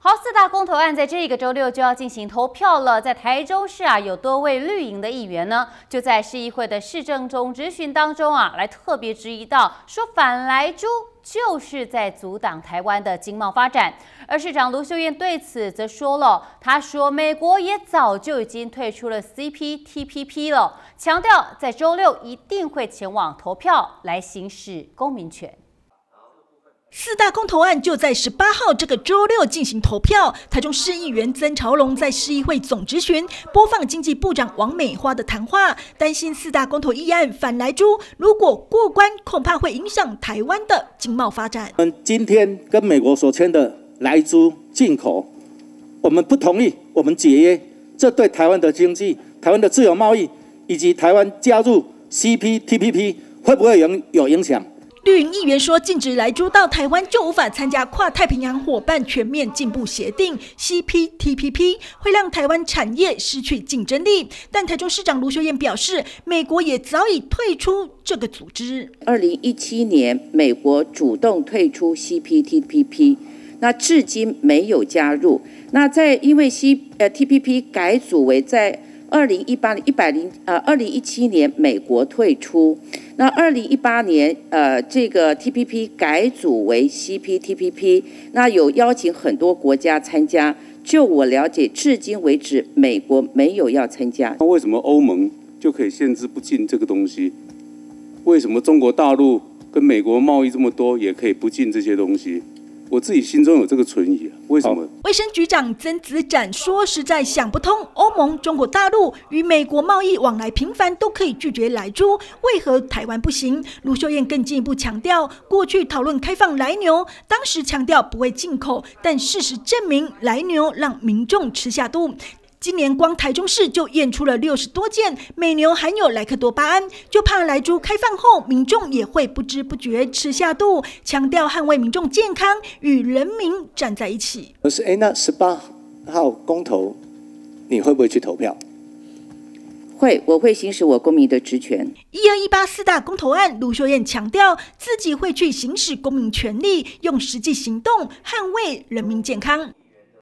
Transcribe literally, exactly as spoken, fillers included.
好，四大公投案在这个周六就要进行投票了。在台中市啊，有多位绿营的议员呢，就在市议会的市政中质询当中啊，来特别质疑到，说反莱猪就是在阻挡台湾的经贸发展。而市长卢秀燕对此则说了，他说美国也早就已经退出了 C P T P P 了，强调在周六一定会前往投票来行使公民权。 四大公投案就在十八号这个周六进行投票。台中市议员曾朝龙在市议会总质询播放经济部长王美花的谈话，担心四大公投议案反莱猪如果过关，恐怕会影响台湾的经贸发展。 我们今天跟美国所签的莱猪进口，我们不同意，我们解约，这对台湾的经济、台湾的自由贸易以及台湾加入 C P T P P 会不会有有影响？ 绿营议员说，禁止莱猪到台湾就无法参加跨太平洋伙伴全面进步协定 C P T P P， 会让台湾产业失去竞争力。但台中市长卢秀燕表示，美国也早已退出这个组织。 二零一七年，美国主动退出 C P T P P， 那至今没有加入。那在因为 C 呃 T P P 改组为在二零一八年一百零呃二零一七年美国退出。 那二零一八年，呃，这个 T P P 改组为 C P T P P， 那有邀请很多国家参加。就我了解，至今为止，美国没有要参加。 那为什么欧盟就可以限制不进这个东西？为什么中国大陆跟美国贸易这么多，也可以不进这些东西？ 我自己心中有这个存疑，为什么？ 卫生局长曾子展说：“实在想不通，欧盟、中国大陆与美国贸易往来频繁，都可以拒绝莱猪，为何台湾不行？”卢秀燕更进一步强调，过去讨论开放莱牛，当时强调不会进口，但事实证明，莱牛让民众吃下肚。 今年光台中市就验出了六十多件美牛含有莱克多巴胺，就怕莱猪开放后，民众也会不知不觉吃下肚。强调捍卫民众健康与人民站在一起。 可是，哎，那十八号公投，你会不会去投票？ 会，我会行使我公民的职权。 一二一八四大公投案，卢秀燕强调自己会去行使公民权利，用实际行动捍卫人民健康。